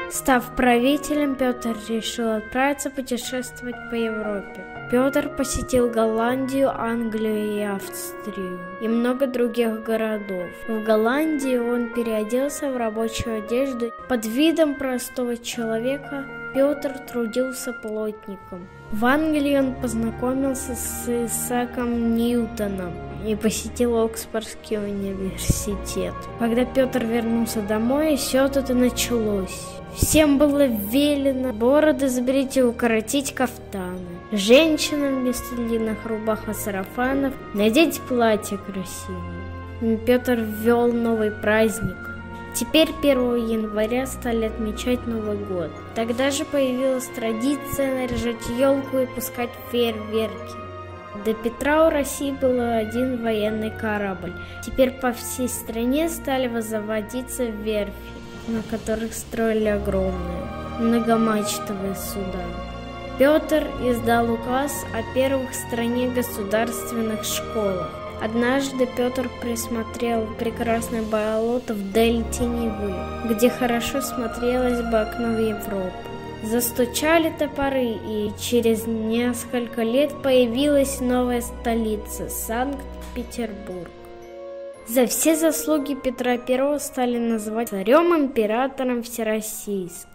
Став правителем, Петр решил отправиться путешествовать по Европе. Петр посетил Голландию, Англию и Австрию и много других городов. В Голландии он переоделся в рабочую одежду. Под видом простого человека Петр трудился плотником. В Англии он познакомился с Исааком Ньютоном и посетил Оксфордский университет. Когда Петр вернулся домой, все тут и началось. Всем было велено бороды сбрить и укоротить кафтаны. Женщинам вместо длинных рубах и сарафанов надеть платье красивое. Петр ввел новый праздник. Теперь 1 января стали отмечать Новый год. Тогда же появилась традиция наряжать елку и пускать фейерверки. До Петра у России был один военный корабль. Теперь по всей стране стали возводиться верфи, на которых строили огромные многомачтовые суда. Петр издал указ о первых в стране государственных школах. Однажды Петр присмотрел прекрасное болото в дельте Невы, где хорошо смотрелось бы окно в Европу. Застучали топоры, и через несколько лет появилась новая столица – Санкт-Петербург. За все заслуги Петра I стали называть царем-императором всероссийским.